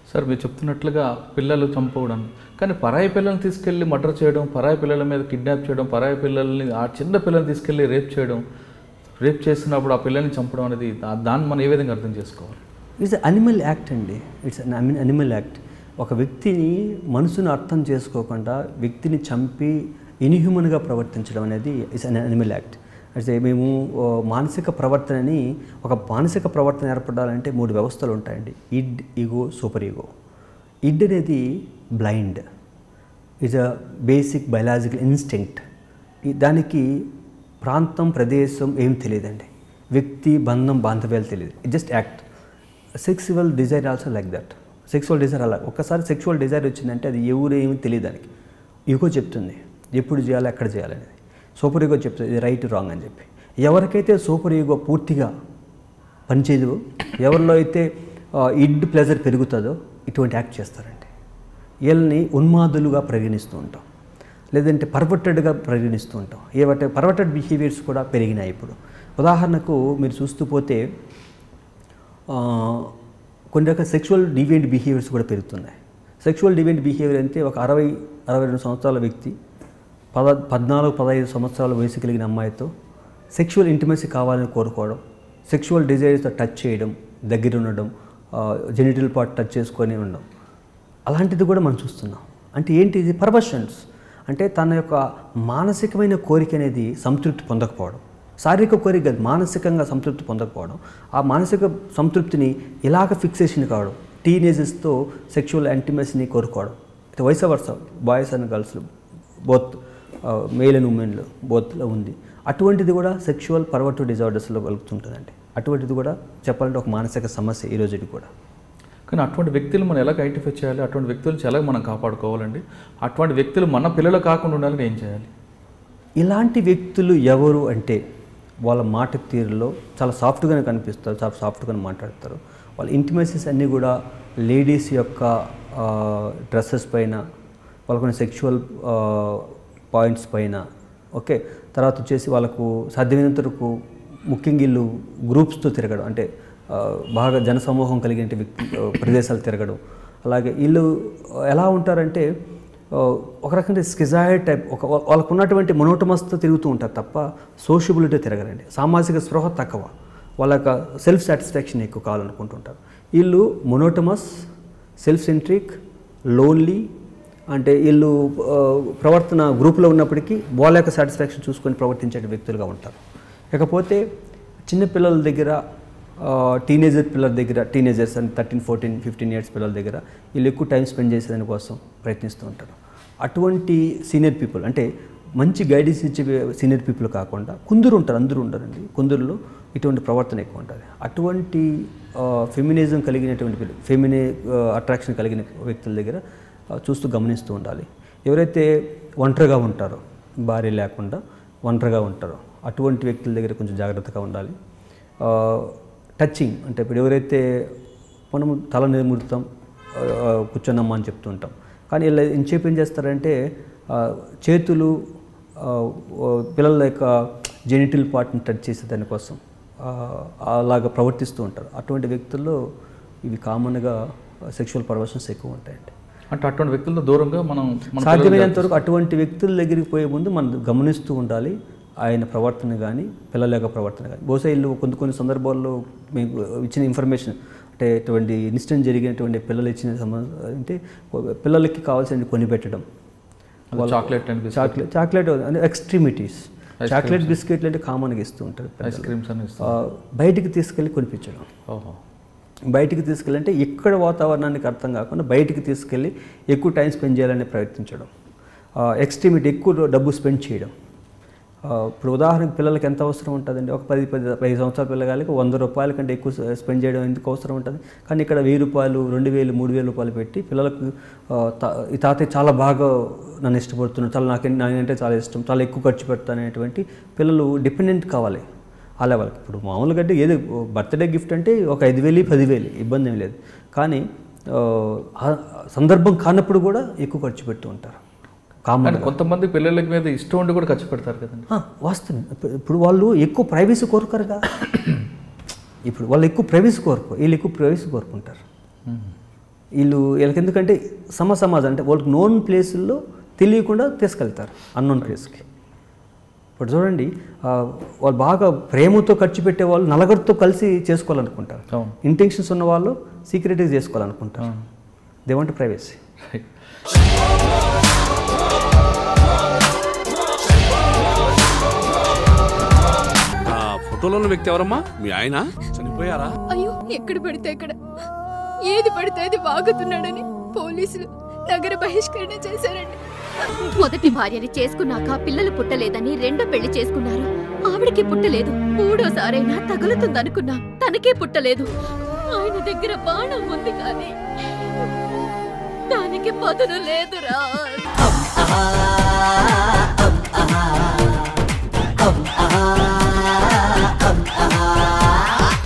Sir మీరు చెప్తున్నట్లుగా పిల్లలు చంపుకోవడం, కానీ పరాయి పిల్లల్ని తీసుకెళ్ళి మర్డర్ చేయడం, పరాయి పిల్లల మీద కిడ్నాప్ చేయడం, పరాయి పిల్లల్ని ఆ చిన్న పిల్లల్ని తీసుకెళ్ళి రేప్ చేయడం, రేప్ చేసినప్పుడు ఆ పిల్లల్ని చంపడం అనేది దాన్ని మనం ఏ విధంగా అర్థం చేసుకోవాలి? ఇట్స్ అనిమల్ యాక్ట్ అండి. It's animal act. ఒక వ్యక్తిని మనసును అర్థం చేసుకోకుండా వ్యక్తిని చంపి ఇన్హ్యూమన్గా ప్రవర్తించడం అనేది ఇట్స్ అన్ అనిమల్ యాక్ట్. అంటే మేము మానసిక ప్రవర్తనని ఒక మానసిక ప్రవర్తన ఏర్పడాలంటే 3 వ్యవస్థలు ఉంటాయండి. Id, ego, super ego. Id అనేది blind, is a basic biological instinct. దానికి ప్రాంతం, ప్రదేశం ఏం తెలియదండి. వ్యక్తి, బంధం, బాంధవ్యాలు తెలియదు. It just act. Sexual desire also like that. Sexual desire అలా ఒక్కసారి సెక్సువల్ డిజైర్ వచ్చిందంటే అది ఎవరు ఏమి తెలియదు దానికి. ఈగో చెప్తుంది ఎప్పుడు చేయాలి, ఎక్కడ చేయాలనేది. సూపర్ ఈగో చెప్తుంది ఇది రైట్ రాంగ్ అని చెప్పి. ఎవరికైతే సూపర్ ఈగో పూర్తిగా పనిచేయదు, ఎవరిలో అయితే ఇడ్ ప్లెజర్ పెరుగుతుందో ఇటువంటి యాక్ట్ చేస్తారండి. వీళ్ళని ఉన్మాదులుగా పరిగణిస్తూ ఉంటాం, లేదంటే పర్వర్టెడ్గా పరిగణిస్తూ ఉంటాం. ఏమంటే పర్వర్టెడ్ బిహేవియర్స్ కూడా పెరిగినాయి ఇప్పుడు. ఉదాహరణకు మీరు చూస్తూ పోతే కొన్ని రకాల సెక్షువల్ డివియంట్ బిహేవియర్స్ కూడా పెరుగుతున్నాయి. సెక్షువల్ డివియంట్ బిహేవియర్ అంటే ఒక 60-62 సంవత్సరాల వ్యక్తి 14-15 సంవత్సరాల వయసు కలిగిన అమ్మాయితో సెక్షువల్ ఇంటిమసీ కావాలని కోరుకోవడం, సెక్షువల్ డిజైర్స్తో టచ్ చేయడం, దగ్గర ఉండడం, జెనిటల్ పార్ట్ టచ్ చేసుకొని ఉండడం, అలాంటిది కూడా మనం చూస్తున్నాం. అంటే ఏంటి ఇది? పర్వర్షన్స్. అంటే తన యొక్క మానసికమైన కోరిక అనేది సంతృప్తి పొందకపోవడం, శారీరక కోరిక కాదు, మానసికంగా సంతృప్తి పొందకపోవడం, ఆ మానసిక సంతృప్తిని ఇలాగ ఫిక్సేషన్ కావడం, టీనేజెస్తో సెక్షువల్ ఇంటిమసీని కోరుకోవడం. అయితే vice versa boys and girls both, male and ఉమెన్లో బోత్లో ఉంది. అటువంటిది కూడా సెక్షువల్ పర్వర్టివ్ డిజార్డర్స్లో కలుగుతుంటుందండి. అటువంటిది కూడా చెప్పాలంటే ఒక మానసిక సమస్య ఈ రోజుకి కూడా. కానీ అటువంటి వ్యక్తులు మనం ఎలా ఐడెంటిఫై చేయాలి? అటువంటి వ్యక్తుల నుంచి ఎలా మనం కాపాడుకోవాలండి? అటువంటి వ్యక్తులు మన పిల్లలు కాకుండా ఉండాలని ఏం చేయాలి? ఇలాంటి వ్యక్తులు ఎవరు అంటే వాళ్ళ మాట తీరులో చాలా సాఫ్ట్గానే కనిపిస్తారు, చాలా సాఫ్ట్గానే మాట్లాడతారు. వాళ్ళ ఇంటిమసీస్ అన్నీ కూడా లేడీస్ యొక్క డ్రెస్సెస్ పైన, వాళ్ళ కొన్ని సెక్షువల్ పాయింట్స్ పైన, ఓకే. తర్వాత వచ్చేసి వాళ్ళకు సాధ్యమైనంత వరకు ముఖ్యంగా వీళ్ళు గ్రూప్స్తో తిరగడం, అంటే బాగా జనసమూహం కలిగిన ప్రదేశాలు తిరగడం. అలాగే వీళ్ళు ఎలా ఉంటారంటే ఒక రకంగా స్కిజాయిడ్ టైప్, వాళ్ళకు ఉన్నటువంటి మొనోటమస్తో తిరుగుతూ ఉంటారు తప్ప సోషబిలిటీ తిరగరండి. సామాజిక స్పృహ తక్కువ, వాళ్ళ యొక్క సెల్ఫ్ సాటిస్ఫాక్షన్ ఎక్కువ కావాలనుకుంటుంటారు. వీళ్ళు మొనోటమస్, సెల్ఫ్ సెంట్రిక్, లోన్లీ. అంటే వీళ్ళు ప్రవర్తన గ్రూప్లో ఉన్నప్పటికీ వాళ్ళ యొక్క సాటిస్ఫాక్షన్ చూసుకొని ప్రవర్తించే వ్యక్తులుగా ఉంటారు. ఇకపోతే చిన్నపిల్లల దగ్గర, టీనేజర్ పిల్లల దగ్గర, టీనేజర్స్ అని 13, 14, 15 ఇయర్స్ పిల్లల దగ్గర వీళ్ళు ఎక్కువ టైం స్పెండ్ చేసేదాని కోసం ప్రయత్నిస్తూ ఉంటారు. అటువంటి సీనియర్ పీపుల్, అంటే మంచి గైడెన్స్ ఇచ్చే సీనియర్ పీపుల్ కాకుండా కొందరు ఉంటారు, అందరూ ఉంటారండి. కొందరులో ఇటువంటి ప్రవర్తన ఎక్కువ ఉంటుంది. అటువంటి ఫెమినిజం కలిగినటువంటి అట్రాక్షన్ కలిగిన వ్యక్తుల దగ్గర చూస్తూ గమనిస్తూ ఉండాలి. ఎవరైతే ఒంటరిగా ఉంటారో, భార్య లేకుండా ఒంటరిగా ఉంటారో అటువంటి వ్యక్తుల దగ్గర కొంచెం జాగ్రత్తగా ఉండాలి. టచింగ్ అంటే ఇప్పుడు ఎవరైతే మనము తల నిమురుతాం, కూర్చొన్నమ్మా అని చెప్తూ ఉంటాం, కానీ ఇలా ఇంచేపు ఏం చేస్తారంటే చేతులు పిల్లల యొక్క జెనిటల్ పార్ట్ని టచ్ చేసే దానికోసం అలాగా ప్రవర్తిస్తూ ఉంటారు. అటువంటి వ్యక్తుల్లో ఇవి కామన్గా సెక్షువల్ పర్వర్షన్స్ ఎక్కువ ఉంటాయండి. అంటే అటువంటి వ్యక్తులతో దూరంగా మనం సాధ్యమైనంత వరకు అటువంటి వ్యక్తుల దగ్గరికి పోయే ముందు మనం గమనిస్తూ ఉండాలి. ఆయన ప్రవర్తన కానీ, పిల్లల యొక్క ప్రవర్తన కానీ. బహుశా వీళ్ళు కొన్ని సందర్భాల్లో మీకు ఇచ్చిన ఇన్ఫర్మేషన్, అంటే ఇటువంటి ఇన్సిడెంట్ జరిగినటువంటి పిల్లలు ఇచ్చిన అంటే పిల్లలకి కావాల్సిన కొని పెట్టడం, చాక్లెట్ అంటే ఎక్స్ట్రీమిటీస్, చాక్లెట్ బిస్కెట్లు అంటే కామన్గా ఇస్తూ ఉంటారు. ఐస్ క్రీమ్స్ అని బయటికి తీసుకెళ్ళి కొనిపించడం. బయటికి తీసుకెళ్ళంటే ఇక్కడ వాతావరణానికి అర్థం కాకుండా బయటికి తీసుకెళ్ళి ఎక్కువ టైం స్పెండ్ చేయాలని ప్రయత్నించడం. ఎక్స్ట్రీమిటీ, ఎక్కువ డబ్బు స్పెండ్ చేయడం. ఇప్పుడు ఉదాహరణకు పిల్లలకి ఎంత అవసరం ఉంటుందండి? ఒక 10 సంవత్సరాల పిల్లగాళ్ళకి 100 రూపాయల కంటే ఎక్కువ స్పెండ్ చేయడం ఎందుకు అవసరం ఉంటుంది? కానీ ఇక్కడ 1000 రూపాయలు, 2000, 3000 రూపాయలు పెట్టి పిల్లలకు ఈ తాతయ్య చాలా బాగా నన్ను ఇష్టపడుతున్నాను, నాకంటే చాలా ఇష్టం, చాలా ఎక్కువ ఖర్చు పెడతాను అనేటువంటి పిల్లలు డిపెండెంట్ కావాలి ఆ లెవెల్కి. ఇప్పుడు మామూలుగా అంటే ఏదో బర్త్డే గిఫ్ట్ అంటే ఒక 5000, 10,000 ఇబ్బంది ఏం లేదు. కానీ సందర్భం కానప్పుడు కూడా ఎక్కువ ఖర్చు పెడుతూ ఉంటారు. కొంతమంది పిల్లల మీద ఇష్టం ఉండి కూడా ఖర్చు పెడతారు కదండి. వాస్తవం. ఇప్పుడు వాళ్ళు ఎక్కువ ప్రైవసీ కోరుకోరుగా. ఇప్పుడు వాళ్ళు ఎక్కువ ప్రైవసీ కోరుకో, వీళ్ళు ఎక్కువ ప్రైవసీ కోరుకుంటారు. వీళ్ళకి ఎందుకంటే సమాజం అంటే వాళ్ళకి నోన్ ప్లేసుల్లో తెలియకుండా తీసుకెళ్తారు అన్నోన్ ప్లేస్కి. ఇప్పుడు చూడండి, వాళ్ళు బాగా ప్రేమతో ఖర్చు పెట్టే వాళ్ళు నలుగురితో కలిసి చేసుకోవాలనుకుంటారు. ఇంటెన్షన్స్ ఉన్న వాళ్ళు సీక్రెట్గా చేసుకోవాలనుకుంటారు. They want privacy. ఫోటోలో ఉన్న వ్యక్తి ఎవరమ్మా? మీ ఆయన చనిపోయారా? అయ్యో, ఎక్కడ పడితే అక్కడ ఏది పడితే అది వాగుతున్నాడని పోలీసులు నగర బహిష్కరణ చేశారండి. మొదటి భార్యని చేసుకున్నాక పిల్లలు పుట్టలేదని రెండో పెళ్లి చేసుకున్నారు. ఆవిడకి పుట్టలేదు. మూడోసారైనా తగులుతుందనుకున్నాం, తనకే పుట్టలేదు. ఆయన దగ్గర బాణం ఉంది కానీ దానికి పదును లేదురా.